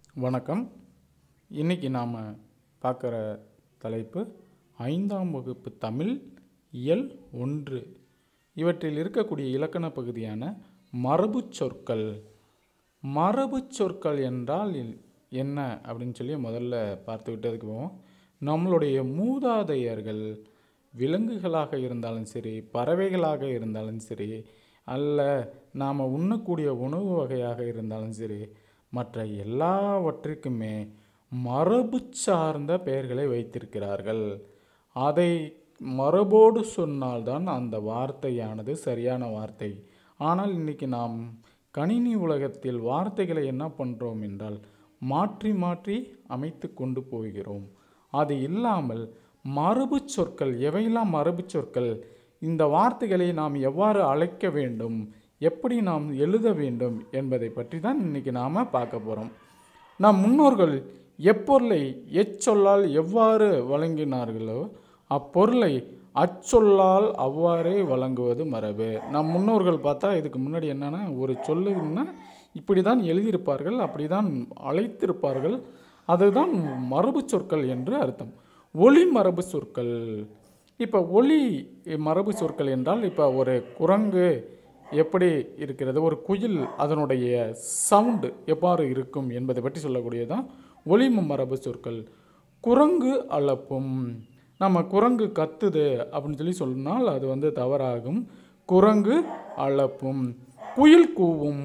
வணக்கம். இன்றைக்கி நாம் பார்க்குற தலைப்பு 5ஆம் வகுப்பு தமிழ் இயல் 1 இவற்றில் இருக்கக்கூடிய இலக்கண பகுதியான மரபு சொற்கள். மரபு சொற்கள் என்றால் என்ன அப்படின்னு சொல்லி முதல்ல பார்த்து விட்டதுக்கு போவோம். நம்மளுடைய மூதாதையர்கள் விலங்குகளாக இருந்தாலும் சரி, பறவைகளாக இருந்தாலும் சரி, அல்ல நாம் உண்ணக்கூடிய உணவு வகையாக இருந்தாலும் சரி, மற்ற எல்லாவற்றிற்குமே மரபு சார்ந்த பெயர்களை வைத்திருக்கிறார்கள். அதை மரபோடு சொன்னால்தான் அந்த வார்த்தையானது சரியான வார்த்தை. ஆனால் இன்றைக்கி நாம் கணினி உலகத்தில் வார்த்தைகளை என்ன பண்ணுறோம் என்றால் மாற்றி மாற்றி அமைத்து கொண்டு போகிறோம். அது இல்லாமல் மரபு சொற்கள், எவையெல்லாம் மரபு சொற்கள், இந்த வார்த்தைகளை நாம் எவ்வாறு அழைக்க வேண்டும், எப்படி நாம் எழுத வேண்டும் என்பதை பற்றி தான் இன்றைக்கி நாம் பார்க்க போகிறோம். நம் முன்னோர்கள் எப்பொருளை எச்சொல்லால் எவ்வாறு வழங்கினார்களோ அப்பொருளை அச்சொல்லால் அவ்வாறே வழங்குவது மரபு. நம் முன்னோர்கள் பார்த்தா இதுக்கு முன்னாடி என்னென்னா ஒரு சொல்லுன்னா இப்படி தான் எழுதியிருப்பார்கள், அப்படி தான் அழைத்திருப்பார்கள். அதுதான் மரபு சொற்கள் என்று அர்த்தம். ஒலி மரபு சொற்கள். இப்போ ஒலி மரபு சொற்கள் என்றால் இப்போ ஒரு குரங்கு எப்படி இருக்கிறது, ஒரு குயில் அதனுடைய சவுண்டு எவ்வாறு இருக்கும் என்பதை பற்றி சொல்லக்கூடியதான் ஒலி மரபு சொற்கள். குரங்கு அலப்பும். நம்ம குரங்கு கத்துது அப்படின்னு சொல்லி சொன்னால் அது தவறாகும். குரங்கு அலப்பும். குயில் கூவும்.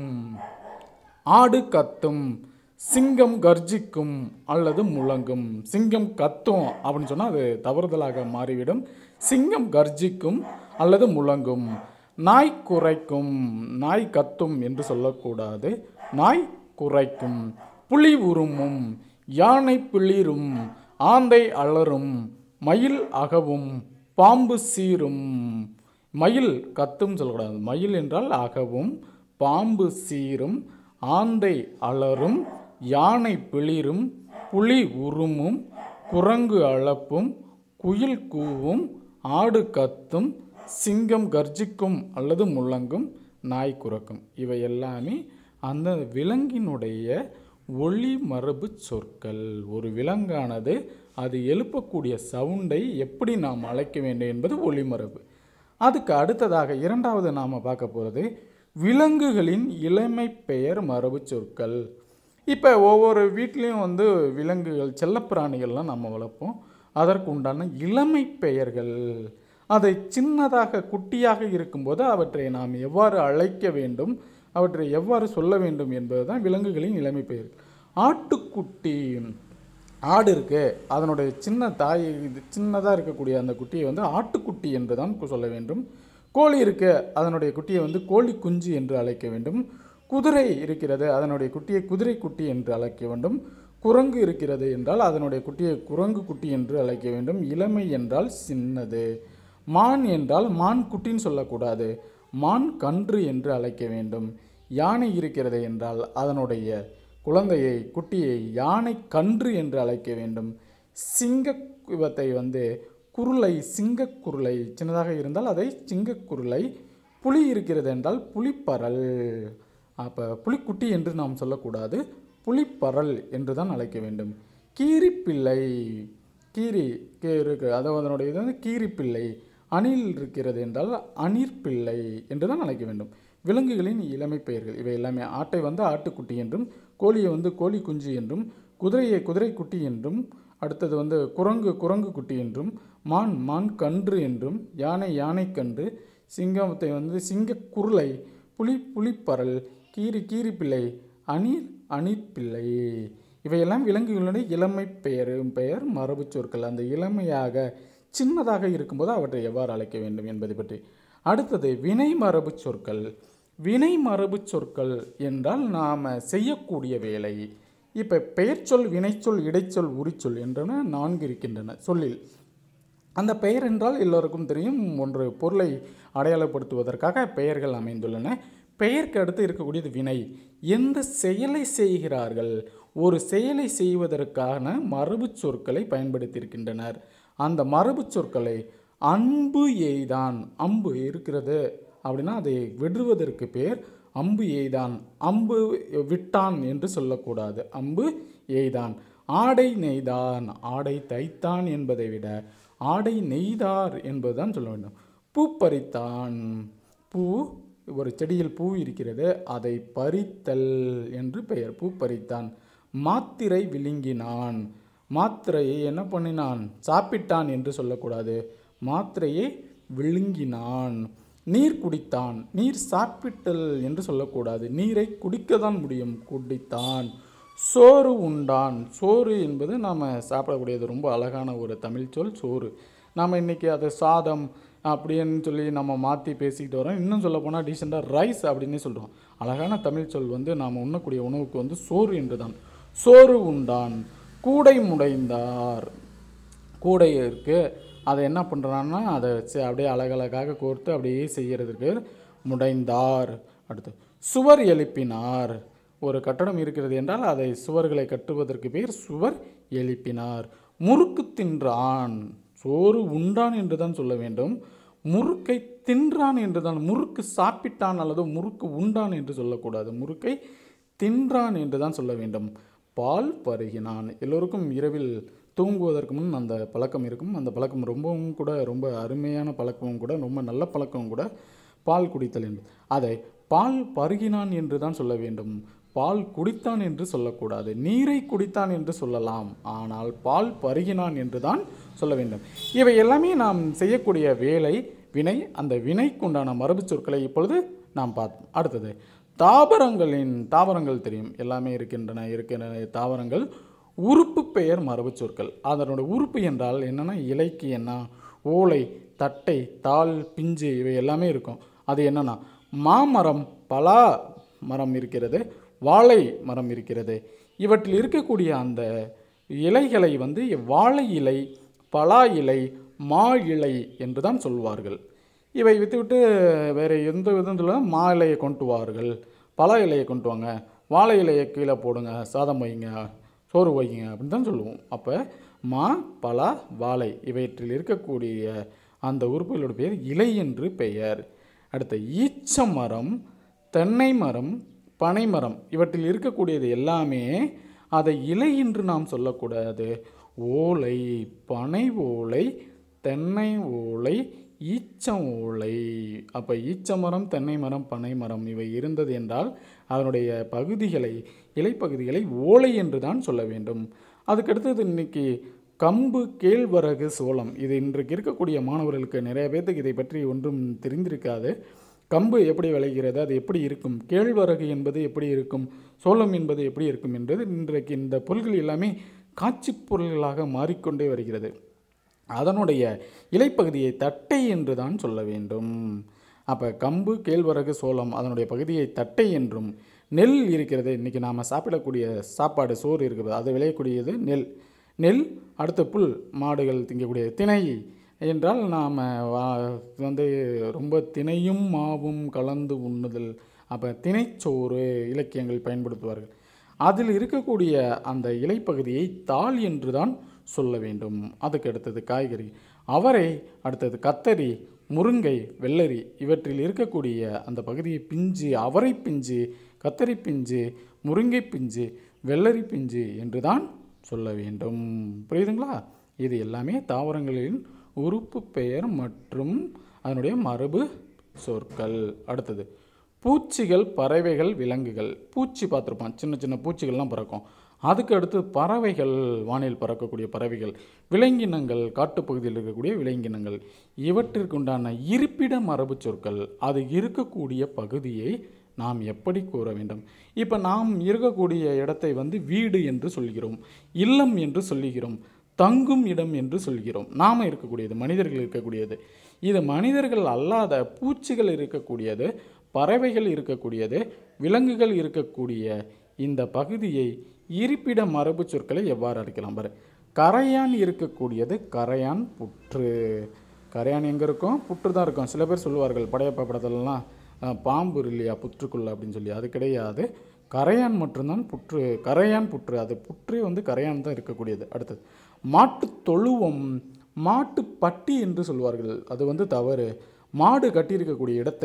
ஆடு கத்தும். சிங்கம் கர்ஜிக்கும் அல்லது முழங்கும். சிங்கம் கத்தும் அப்படின்னு சொன்னால் அது தவறுதலாக மாறிவிடும். சிங்கம் கர்ஜிக்கும் அல்லது முழங்கும். நாய் குரைக்கும். நாய் கத்தும் என்று சொல்லக்கூடாது. நாய் குரைக்கும். புலி உருமும். யானை பிளிரும். ஆந்தை அலறும். மயில் அகவும். பாம்பு சீரும். மயில் கத்தும் சொல்லக்கூடாது. மயில் என்றால் அகவும், பாம்பு சீரும், ஆந்தை அலறும், யானை பிளிரும், புலி உருமும், குரங்கு அலப்பும், குயில் கூவும், ஆடு கத்தும், சிங்கம் கர்ஜிக்கும் அல்லது முழங்கும், நாய் குரைக்கும். இவை எல்லாமே அந்த விலங்கினுடைய ஒலி மரபு சொற்கள். ஒரு விலங்கானது அது எழுப்பக்கூடிய சவுண்டை எப்படி நாம் அழைக்க வேண்டும் என்பது ஒலிமரபு. அதுக்கு அடுத்ததாக இரண்டாவது நாம் பார்க்க போகிறது விலங்குகளின் இளமை பெயர் மரபு சொற்கள். இப்போ ஒவ்வொரு வீட்லேயும் விலங்குகள், செல்லப்பிராணிகள்லாம் நம்ம வளர்ப்போம். அதற்கு உண்டான இளமை பெயர்கள், அதை சின்னதாக குட்டியாக இருக்கும்போது அவற்றை நாம் எவ்வாறு அழைக்க வேண்டும், அவற்றை எவ்வாறு சொல்ல வேண்டும் என்பது தான் விலங்குகளின் இளமை பெயர். ஆட்டுக்குட்டி, ஆடு இருக்கு, அதனுடைய சின்ன தாய் சின்னதாக இருக்கக்கூடிய அந்த குட்டியை ஆட்டுக்குட்டி என்று தான் சொல்ல வேண்டும். கோழி இருக்கு, அதனுடைய குட்டியை கோழி குஞ்சு என்று அழைக்க வேண்டும். குதிரை இருக்கிறது, அதனுடைய குட்டியை குதிரை குட்டி என்று அழைக்க வேண்டும். குரங்கு இருக்கிறது என்றால் அதனுடைய குட்டியை குரங்கு குட்டி என்று அழைக்க வேண்டும். இளமை என்றால் சின்னது. மான் என்றால் மான் குட்டின்னு சொல்லக்கூடாது, மான் கன்று என்று அழைக்க வேண்டும். யானை இருக்கிறது என்றால் அதனுடைய குழந்தையை, குட்டியை யானை கன்று என்று அழைக்க வேண்டும். சிங்கத்தை குருளை, சிங்கக்குருளை, சின்னதாக இருந்தால் அதை சிங்கக்குருளை. புலி இருக்கிறது என்றால் புலிப்பரல். அப்போ புலிக்குட்டி என்று நாம் சொல்லக்கூடாது, புலிப்பரல் என்று தான் அழைக்க வேண்டும். கீரிப்பிள்ளை, கீரி இருக்கு, அதனுடைய இது கீரிப்பிள்ளை. அணில் இருக்கிறது என்றால் அணிற்பிள்ளை என்று தான் அழைக்க வேண்டும். விலங்குகளின் இளமை பெயர்கள் இவை எல்லாமே. ஆட்டை ஆட்டுக்குட்டி என்றும், கோழியை கோழி குஞ்சு என்றும், குதிரையை குதிரை குட்டி என்றும், அடுத்தது குரங்கு குரங்கு குட்டி என்றும், மான் மான் கன்று என்றும், யானை யானை கன்று, சிங்கத்தை சிங்கக்குருளை, புலி புலிப்பரல், கீரி கீரிப்பிள்ளை, அணில் அணிற்பிள்ளை. இவையெல்லாம் விலங்குகளுடைய இளமை பெயர் மரபு சொற்கள். அந்த இளமையாக சின்னதாக இருக்கும்போது அவற்றை எவ்வாறு அழைக்க வேண்டும் என்பதை பற்றி. அடுத்தது வினை மரபு சொற்கள். வினை மரபு சொற்கள் என்றால் நாம் செய்யக்கூடிய வேலை. இப்போ பெயர்ச்சொல், வினைச்சொல், இடைச்சொல், உரிச்சொல் என்றன 4 இருக்கின்றன சொல்லில். அந்த பெயர் என்றால் எல்லோருக்கும் தெரியும், ஒன்று பொருளை அடையாளப்படுத்துவதற்காக பெயர்கள் அமைந்துள்ளன. பெயருக்கு அடுத்து இருக்கக்கூடியது வினை. எந்த செயலை செய்கிறார்கள், ஒரு செயலை செய்வதற்கான மரபு சொற்களை பயன்படுத்தியிருக்கின்றனர். அந்த மரபு சொற்களை அம்பு எய்தான், அம்பு இருக்கிறது அப்படின்னா அதை வெடுவதற்கு பேர் அம்பு எய்தான், அம்பு விட்டான் என்று சொல்லக்கூடாது, அம்பு எய்தான். ஆடை நெய்தான், ஆடை தைத்தான் என்பதை விட ஆடை நெய்தார் என்பதுதான் சொல்ல வேண்டும். பூ பறித்தான், பூ ஒரு செடியில் பூ இருக்கிறது, அதை பறித்தல் என்று பெயர், பூ பறித்தான். மாத்திரை விழுங்கினான், மாத்திரையை என்ன பண்ணினான், சாப்பிட்டான் என்று சொல்லக்கூடாது, மாத்திரையை விழுங்கினான். நீர் குடித்தான், நீர் சாப்பிட்டல் என்று சொல்லக்கூடாது, நீரை குடிக்கத்தான் முடியும், குடித்தான். சோறு உண்டான், சோறு என்பது நாம் சாப்பிடக்கூடியது, ரொம்ப அழகான ஒரு தமிழ் சொல் சோறு. நாம் இன்றைக்கி அதை சாதம் அப்படின்னு சொல்லி நம்ம மாற்றி பேசிக்கிட்டு வரோம். இன்னும் சொல்ல போனால் டீசெண்டாக ரைஸ் அப்படின்னே சொல்கிறோம். அழகான தமிழ் சொல் நாம் உண்ணக்கூடிய உணவுக்கு சோறு என்று தான். சோறு உண்டான். கூடை முடைந்தார், கூடை இருக்குது, அதை என்ன பண்ணுறான்னா அதை அப்படியே அழகழகாக கோர்த்து அப்படியே செய்கிறதுக்கு முடைந்தார். அடுத்து சுவர் எழுப்பினார், ஒரு கட்டடம் இருக்கிறது என்றால் அதை சுவர்களை கட்டுவதற்கு பேர் சுவர் எழுப்பினார். முறுக்கு தின்றான், சோறு உண்டான் என்று தான் சொல்ல வேண்டும், முறுக்கை தின்றான் என்று தான், முறுக்கு சாப்பிட்டான் அல்லது முறுக்கு உண்டான் என்று சொல்லக்கூடாது, முறுக்கை தின்றான் என்று தான் சொல்ல வேண்டும். பால் பருகினான், எல்லோருக்கும் இரவில் தூங்குவதற்கு முன் அந்த பழக்கம் இருக்கும், அந்த பழக்கம் ரொம்பவும் கூட ரொம்ப அருமையான பழக்கமும் கூட, ரொம்ப நல்ல பழக்கமும் கூட, பால் குடித்தல் என்று. அதை பால் பருகினான் என்று தான் சொல்ல வேண்டும், பால் குடித்தான் என்று சொல்லக்கூடாது. நீரை குடித்தான் என்று சொல்லலாம், ஆனால் பால் பருகினான் என்று தான் சொல்ல வேண்டும். இவை எல்லாமே நாம் செய்யக்கூடிய வேலை வினை, அந்த வினைக்குண்டான மரபு சொற்களை இப்பொழுது நாம் பார்த்தோம். அடுத்தது தாவரங்கள் தெரியும், எல்லாமே இருக்கின்றன தாவரங்கள். உறுப்பு பெயர் மரபு சொற்கள், அதனோட உறுப்பு என்றால் என்னென்னா இலைக்கு என்ன, ஓலை, தட்டை, தாள், பிஞ்சு இவை எல்லாமே இருக்கும். அது என்னென்னா மாமரம், பலா மரம் இருக்கிறது, வாழை மரம் இருக்கிறது. இவற்றில் இருக்கக்கூடிய அந்த இலைகளை வாழை இலை, பலா இலை, மா இலை என்று தான் சொல்வார்கள். இவை விட்டுவிட்டு வேறு எந்த விதத்தில் மா இலையை கொண்டு வார்கள், பலா இலையை கொண்டு வாங்க, வாழை இலையை கீழே போடுங்க, சாதம் வைங்க, சோறு வைங்க அப்படின்னு தான் சொல்லுவோம். அப்போ மா, பலா, வாழை இவற்றில் இருக்கக்கூடிய அந்த உறுப்புகளோட பெயர் இலை என்று பெயர். அடுத்த ஈச்ச மரம், தென்னை மரம், பனை மரம் இவற்றில் இருக்கக்கூடியது எல்லாமே அதை இலை என்று நாம் சொல்லக்கூடாது. ஓலை, பனை ஓலை, தென்னை ஓலை, ஈச்ச ஓலை. அப்போ ஈச்ச மரம், தென்னை மரம், பனை மரம் இவை இருந்தது என்றால் அதனுடைய பகுதிகளை, இலைப்பகுதிகளை ஓலை என்று தான் சொல்ல வேண்டும். அதுக்கடுத்தது இன்னைக்கு கம்பு, கேழ்வரகு, சோளம். இது இன்றைக்கு இருக்கக்கூடிய மாணவர்களுக்கு நிறைய பேர்த்துக்கு இதை பற்றி ஒன்றும் தெரிந்திருக்காது. கம்பு எப்படி விளைகிறது, அது எப்படி இருக்கும், கேழ்வரகு என்பது எப்படி இருக்கும், சோளம் என்பது எப்படி இருக்கும் என்பது இன்றைக்கு இந்த பொருள்கள் எல்லாமே காட்சி பொருள்களாக மாறிக்கொண்டே வருகிறது. அதனுடைய இலைப்பகுதியை தட்டை என்று தான் சொல்ல வேண்டும். அப்போ கம்பு, கேழ்வரகு, சோளம் அதனுடைய பகுதியை தட்டை என்றும், நெல் இருக்கிறது இன்றைக்கி நாம் சாப்பிடக்கூடிய சாப்பாடு சோறு இருக்கிறது, அது விளையக்கூடியது நெல். அடுத்த புல், மாடுகள் திங்கக்கூடிய திணை என்றால் நாம் ரொம்ப திணையும் மாவும் கலந்து உண்ணுதல். அப்போ திணைச்சோறு இலக்கியங்கள் பயன்படுத்துவார்கள். அதில் இருக்கக்கூடிய அந்த இலைப்பகுதியை தாள் என்று தான் சொல்ல வேண்டும். அதுக்கு அடுத்தது காய்கறி, அவரை, அடுத்தது கத்தரி, முருங்கை, வெள்ளரி இவற்றில் இருக்கக்கூடிய அந்த பகுதியை பிஞ்சு, அவரை பிஞ்சு, கத்தரி பிஞ்சு, முருங்கை பிஞ்சு, வெள்ளரி பிஞ்சு என்று தான் சொல்ல வேண்டும். புரியுதுங்களா? இது எல்லாமே தாவரங்களின் உறுப்பு பெயர் மற்றும் அதனுடைய மரபு சொற்கள். அடுத்தது பூச்சிகள், பறவைகள், விலங்குகள். பூச்சி பார்த்துருப்பான், சின்ன சின்ன பூச்சிகள்லாம் பறக்கும். அதுக்கு அடுத்து பறவைகள், வானில் பறக்கக்கூடிய பறவைகள், விலங்கினங்கள், காட்டுப்பகுதியில் இருக்கக்கூடிய விலங்கினங்கள். இவற்றிற்குண்டான இருப்பிட மரபு சொற்கள், அது இருக்கக்கூடிய பகுதியை நாம் எப்படி கூற வேண்டும். இப்போ நாம் இருக்கக்கூடிய இடத்தை வீடு என்று சொல்கிறோம், இல்லம் என்று சொல்கிறோம், தங்கும் இடம் என்று சொல்கிறோம். நாம் இருக்கக்கூடியது, மனிதர்கள் இருக்கக்கூடியது. இது மனிதர்கள் அல்லாத பூச்சிகள் இருக்கக்கூடியது, பறவைகள் இருக்கக்கூடியது, விலங்குகள் இருக்கக்கூடிய இந்த பகுதியை இருப்பிட மரபு சொற்களை எவ்வாறு அழைக்கலாம் பாரு. கரையான் இருக்கக்கூடியது கரையான் புற்று. கரையான் எங்கே இருக்கும்? புற்று தான் இருக்கும். சில பேர் சொல்லுவார்கள் படையப்பா படத்துலலாம் பாம்பு இல்லையா புற்றுக்குள்ள அப்படின்னு சொல்லி, அது கிடையாது. கரையான் மட்டும்தான் புற்று, கரையான் புற்று. அது புற்றே கரையான் தான் இருக்கக்கூடியது. அடுத்தது மாட்டு தொழுவம், மாட்டு பட்டி என்று சொல்வார்கள், அது தவறு. மாடு கட்டியிருக்கக்கூடிய இடத்தை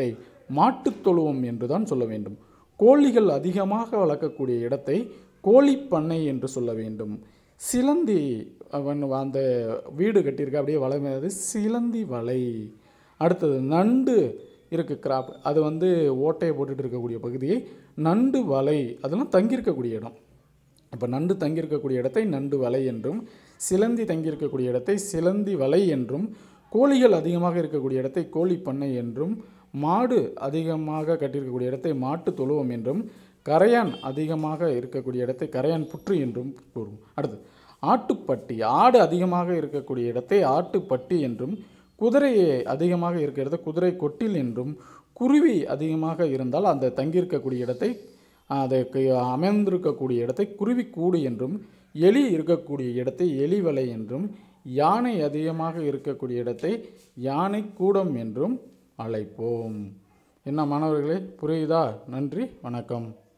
மாட்டுத் தொழுவம் என்று தான் சொல்ல வேண்டும். கோழிகள் அதிகமாக வளர்க்கக்கூடிய இடத்தை கோழிப்பண்ணை என்று சொல்ல வேண்டும். சிலந்தி அந்த வீடு கட்டியிருக்க அப்படியே வலை மேது சிலந்தி வலை. அடுத்தது நண்டு இருக்குது, கிராப், அது ஓட்டையை போட்டுட்டு இருக்கக்கூடிய பகுதியை நண்டு வலை, அதெல்லாம் தங்கியிருக்கக்கூடிய இடம். இப்போ நண்டு தங்கியிருக்கக்கூடிய இடத்தை நண்டு வலை என்றும், சிலந்தி தங்கியிருக்கக்கூடிய இடத்தை சிலந்தி வலை என்றும், கோழிகள் அதிகமாக இருக்கக்கூடிய இடத்தை கோழி பண்ணை என்றும், மாடு அதிகமாக கட்டியிருக்கக்கூடிய இடத்தை மாட்டு தொழுவம் என்றும், கரையான் அதிகமாக இருக்கக்கூடிய இடத்தை கரையான் புற்று என்றும் கூறும். அடுத்து ஆட்டுப்பட்டி, ஆடு அதிகமாக இருக்கக்கூடிய இடத்தை ஆட்டுப்பட்டி என்றும், குதிரை அதிகமாக இருக்கிறத குதிரை கொட்டில் என்றும், குருவி அதிகமாக இருந்தால் அந்த தங்கியிருக்கக்கூடிய இடத்தை அதை அமைந்திருக்கக்கூடிய இடத்தை குருவிக்கூடு என்றும், எலி இருக்கக்கூடிய இடத்தை எலிவலை என்றும், யானை அதிகமாக இருக்கக்கூடிய இடத்தை யானை கூடம் என்றும் அழைப்போம். என்ன மாணவர்களே, புரியுதா? நன்றி, வணக்கம்.